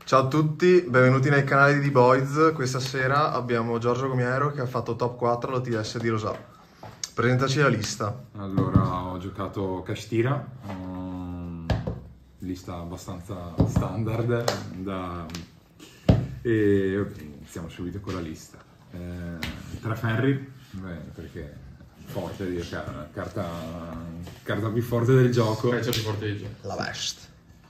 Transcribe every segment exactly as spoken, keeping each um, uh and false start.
Ciao a tutti, benvenuti nel canale di The Boys. Questa sera abbiamo Giorgio Gomiero che ha fatto top quattro all'O T S di Rosà. Presentaci la lista. Allora, ho giocato Kashtira, um, lista abbastanza standard, da, e ok, iniziamo subito con la lista. Eh, tre Fenrir, beh, perché forte di giocare, carta, carta più forte del gioco. Pezzo più forte del gioco. La Vest.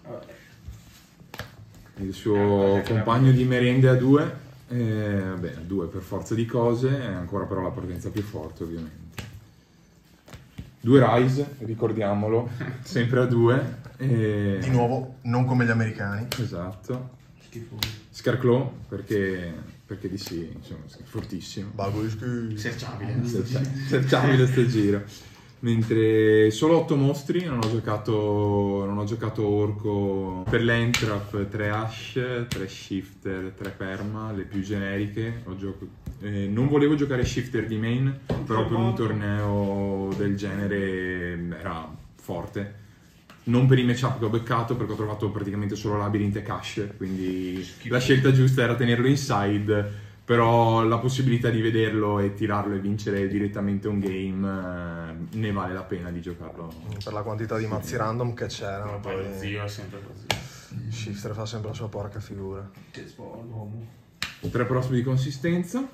Il suo compagno di merende a due, eh, beh, a due per forza di cose, è ancora però la partenza più forte ovviamente. Due Rise, ricordiamolo, sempre a due. E... Di nuovo, non come gli americani. Esatto. Schifo. Scarclaw, perché, perché di sì, insomma, è fortissimo. Balbuschi. Serciabile. Serciabile sto giro. Mentre solo otto mostri, non ho giocato, non ho giocato orco. Per l'entrap tre Ash, tre Shifter, tre Perma, le più generiche. Ho gioco... eh, non volevo giocare Shifter di main, però per un torneo del genere era forte. Non per i matchup che ho beccato, perché ho trovato praticamente solo Labyrinth e Cash, quindi la scelta giusta era tenerlo inside. Però la possibilità di vederlo e tirarlo e vincere direttamente un game eh, ne vale la pena di giocarlo. Per la quantità di mazzi random che c'erano, Poi lo poi zio è sempre così. Shifter fa sempre la sua porca figura. Che sporco l'uomo. Tre prossimi di consistenza.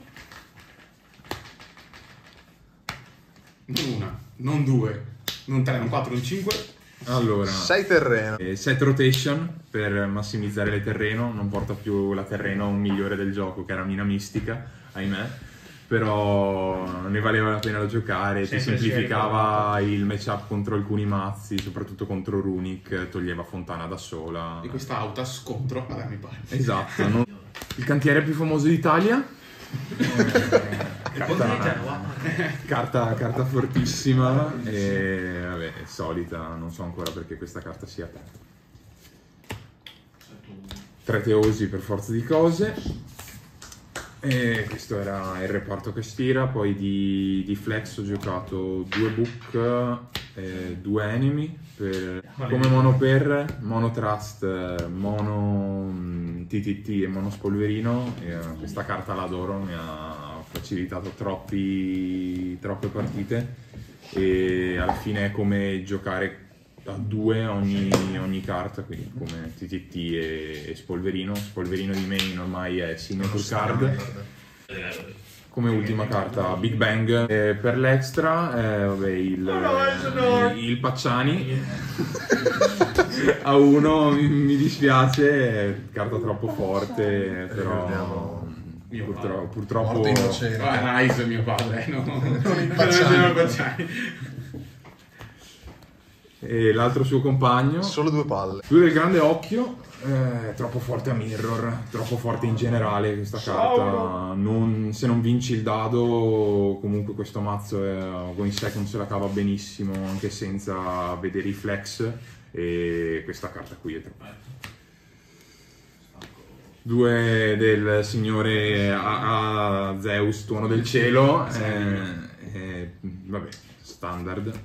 Non una, non due, non tre, non quattro, non cinque. Allora, sei terreno. eh, set rotation per massimizzare le terreno, non porta più la terreno a un migliore del gioco che era Mina Mistica, ahimè, però ne valeva la pena da giocare, ti Sempre semplificava il matchup contro alcuni mazzi, soprattutto contro Runic, toglieva Fontana da sola. E questa auta scontro, vabbè mi pare. Esatto, non... il cantiere più famoso d'Italia. Carta, carta, carta fortissima e vabbè, è solita, non so ancora perché questa carta sia aperta. Tre Teosi per forza di cose. E questo era il reparto Kashtira. Poi di, di Flex ho giocato due Book e due Enemy per, come mono per, mono Trust, mono T T T e mono Spolverino. E questa carta l'adoro, mi ha facilitato troppi, troppe partite e alla fine è come giocare a due ogni, ogni carta, quindi come T T T e, e Spolverino. Spolverino di main ormai è signature card. Come ultima carta Big Bang. E per l'extra eh, vabbè, il, il, il Pacciani a uno mi, mi dispiace, è carta troppo forte, però purtroppo, purtroppo... Morto innocente. Ah, Nice mio padre, no? Non il Pacciani. E l'altro suo compagno, Solo due palle. lui del grande occhio, eh, troppo forte a mirror, troppo forte in generale questa carta. Non, se non vinci il dado, comunque questo mazzo è, Going Second se la cava benissimo anche senza vedere i flex, e questa carta qui è troppo. Due del signore a, a Zeus, tuono del cielo, eh, eh, vabbè, standard.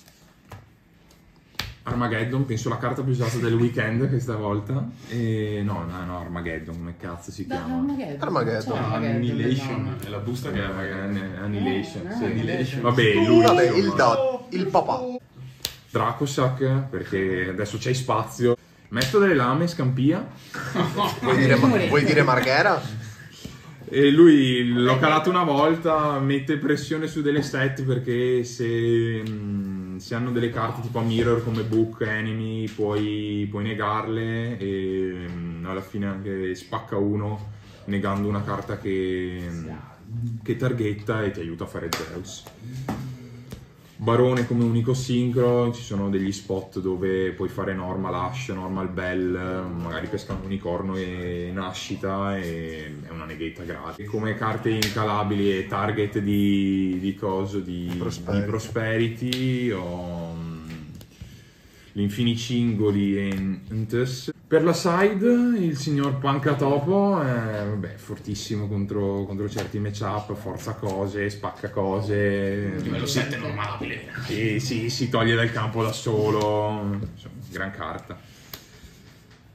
Armageddon, penso la carta più usata del weekend questa volta. E no, no, no, Armageddon, come cazzo si chiama? Armageddon. Armageddon. C'è Annihilation, è la busta che è Armageddon, Annihilation, sì. Annihilation. Vabbè, lui Vabbè, insomma. il dot, il papà. Dracosac, perché adesso c'hai spazio. Metto delle lame, scampia. Vuoi dire, vuoi dire Marghera? E lui l'ho calato una volta, mette pressione su delle set perché se, mh, se hanno delle carte tipo a mirror come Book, Enemy, puoi, puoi negarle e mh, alla fine anche spacca uno negando una carta che, che targetta e ti aiuta a fare Zeus. Barone come unico sincro, ci sono degli spot dove puoi fare normal Ash, normal Bell, magari pesca un unicorno e nascita e è una neghetta gratis. Come carte incalabili e target di, di coso, di Prosperity, di prosperity ho l'Infinicingoli e Ntes. Per la side il signor Pancatopo è vabbè, fortissimo contro, contro certi matchup, forza cose, spacca cose. Livello sette è normalabile. E sì, si toglie dal campo da solo, insomma, gran carta.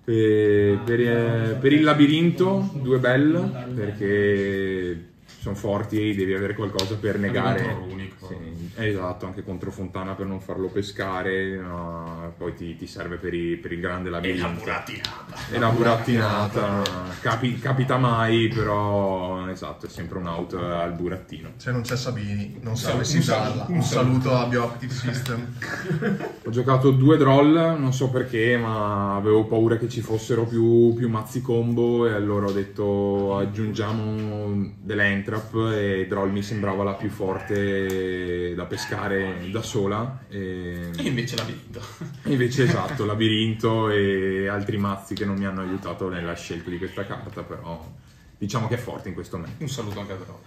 E per, eh, per il labirinto, due belle, perché sono forti e devi avere qualcosa per negare. Contro l'unico. Sì, esatto, anche contro Fontana per non farlo pescare, no, poi ti, ti serve per, i, per il grande E labirinto. la burattinata. E la burattinata, capi- capita mai, però esatto, è sempre un out al burattino. Se non c'è Sabini, non sal- sapessi un sal- usarla. un Un saluto. saluto a Bioactive System. Ho giocato due droll, non so perché, ma avevo paura che ci fossero più, più mazzi combo e allora ho detto aggiungiamo delle entrap e droll mi sembrava la più forte da pescare da sola. E E invece l'ha vinto. e invece esatto, labirinto e altri mazzi che non mi hanno aiutato nella scelta di questa carta, però diciamo che è forte in questo momento. Un saluto anche a Drop.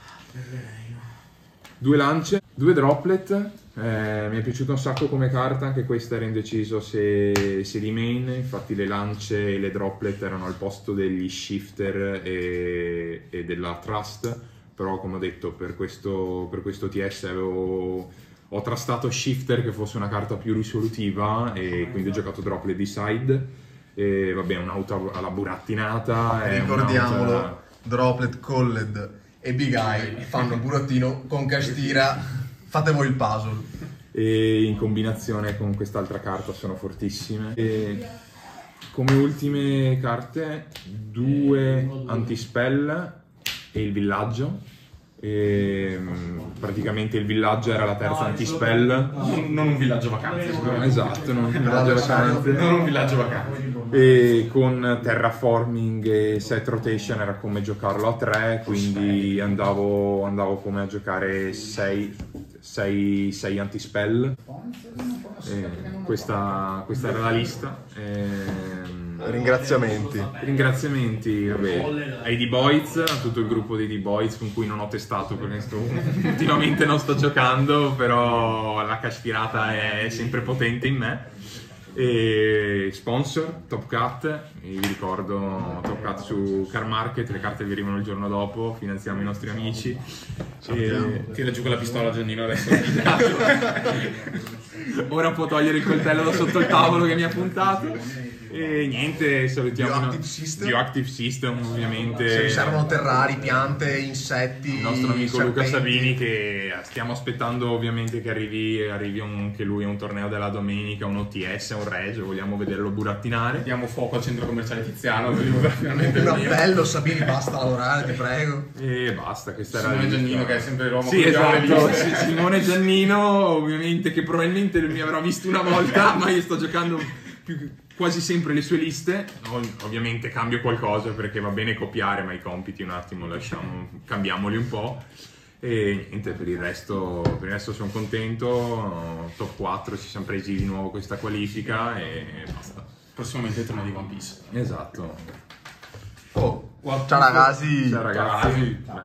Due lance, due droplet, eh, mi è piaciuto un sacco come carta, anche questa era indeciso se, se di main, infatti le lance e le droplet erano al posto degli shifter e, e della trust, però come ho detto per questo, per questo T S avevo, ho trustato shifter che fosse una carta più risolutiva e quindi ho giocato droplet di side, e vabbè un'auto alla burattinata. è Ricordiamolo, un'auto- Droplet, Colled e Big Eye fanno burattino con Castira. Fate voi il puzzle. e in combinazione con quest'altra carta sono fortissime. E come ultime carte due antispell e il villaggio. E, mh, praticamente il villaggio era la terza antispell. Non, non un villaggio vacanze, sicuramente. Esatto, non un villaggio vacanze. Non un villaggio vacanze. E con terraforming e set rotation era come giocarlo a tre, quindi andavo, andavo come a giocare sei antispell. E questa, questa era la lista. E, Ringraziamenti. ringraziamenti vabbè, ai D-Boys, a tutto il gruppo dei D-Boys con cui non ho testato perché sto, ultimamente non sto giocando, però la cash tirata è sempre potente in me. E sponsor, Top Cat, vi ricordo Top Cat su Car Market, le carte vi arrivano il giorno dopo, finanziamo i nostri amici. E... Tira giù quella pistola Giannino adesso. Ora può togliere il coltello da sotto il tavolo che mi ha puntato. E niente, salutiamo Bioactive no- System. Bioactive System, ovviamente. Se vi servono terrari, piante, insetti, Il nostro amico Luca serpenti. Savini, che stiamo aspettando ovviamente che arrivi, arrivi anche lui a un torneo della domenica, un O T S, un Regio, vogliamo vederlo burattinare. Diamo fuoco al centro commerciale Tiziano. Dobbiamo finalmente Un venire. appello, Sabini, basta lavorare, ti prego. E basta, questa era Simone la lista. Giannino che è sempre l'uomo Sì, con le esatto, liste. sì, Simone Giannino, ovviamente, che probabilmente mi avrà visto una volta, ma io sto giocando più, quasi sempre le sue liste. Ov- ovviamente cambio qualcosa perché va bene copiare, ma i compiti un attimo lasciamo, cambiamoli un po'. E niente, per il resto, per il resto sono contento. Top quattro, ci siamo presi di nuovo questa qualifica e basta. Prossimamente il torneo di One Piece. Esatto. Oh, ciao ragazzi. Ciao ragazzi.